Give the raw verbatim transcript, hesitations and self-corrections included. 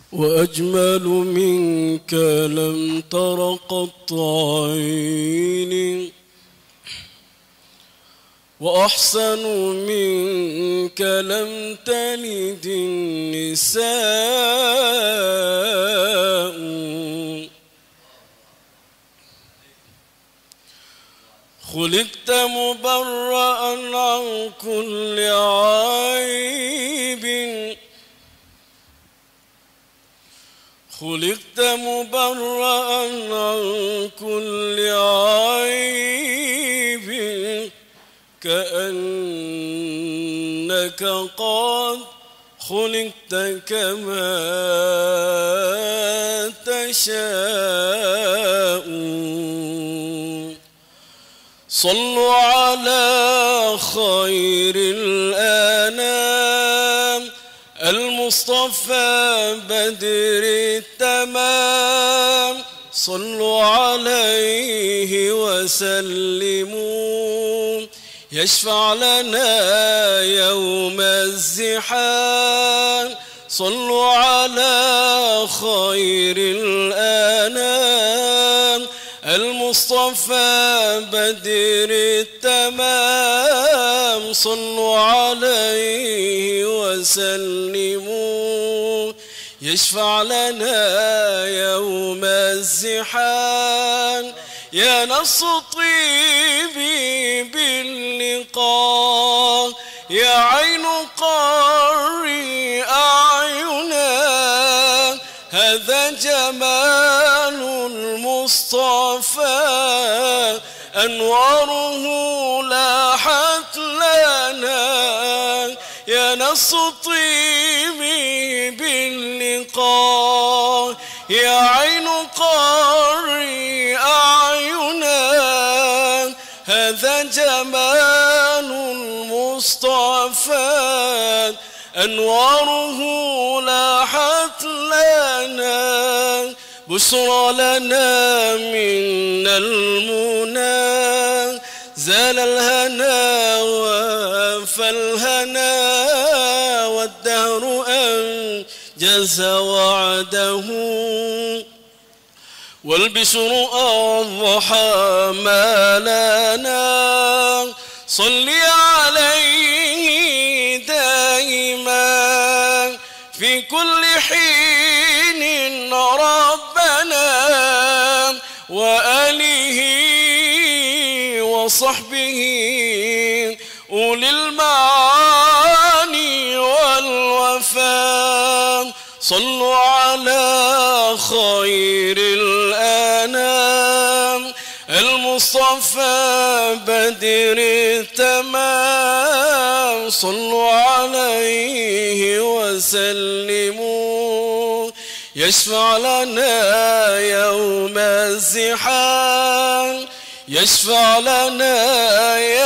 وأجمل منك لم تر قط عيني، وأحسن منك لم تلد النساء. خلقت مبرأ عن كل عيب، خلقت مبرأ عن كل عيب، كأنك قد خلقت كما تشاء. صلوا على خير الأنام المصطفى بدر التمام، صلوا عليه وسلموا يشفع لنا يوم الزحام. صلوا على خير الأنام المصطفى بدر التمام، صلوا عليه وسلموا يشفع لنا يوم الزحام. يا نص طيبي باللقاء، يا عين قري أعينا، هذا جمال المصطفى أنواره لاحت لنا. يا نص طيبي باللقاء، يا عين قري أعينا، هذا جمال المصطفى أنواره لاحت لنا. بشرى لنا من المنى، زال الهنا وفى الهنا، والدهر أنجز وعده، والبشر أضحى ما لنا. صل عليه دائما في كل حين ربنا، وآله وصحبه أولي المعاني والوفاء. صلوا على خير الأنام المصطفى بدر التمام، صلوا عليه وسلموا يشفع لنا يوم الزحام، يشفع لنا